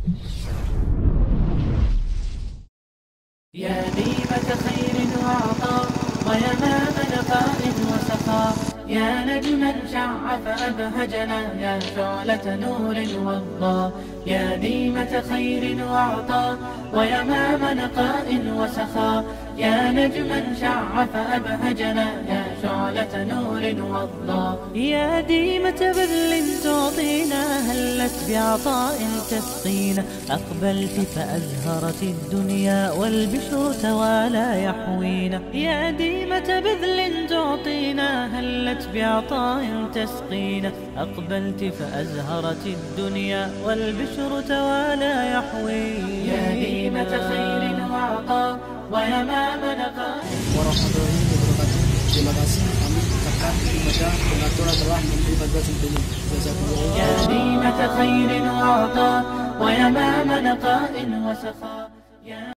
يا ديمة خير وعطاء ويمام نقاء وسخاء، يا نجما شع فأبهجنا، يا شعلة نور وضاء. يا ديمة خير وعطاء ويمام نقاء وسخاء، يا نجما شع فأبهجنا، يا شعلة نور وضاء. يا ديمة بذل تعطينا، هلت بعطاء تسقينا، أقبلت فأزهرت الدنيا والبشر توالى يحوينا. يا ديمة بذل تعطينا، هلت بعطاء تسقينا، أقبلت فأزهرت الدنيا والبشر توالى يحوينا. يا ديمة خير وعطاء ويمام نقاء warahmatullahi wabarakatuh. Terima kasih kami ucapkan kepada pengatur telah menerima tugas ini. Jazakumullah. يا ديمة خير وعطاء ويمام نقاء وسخاء.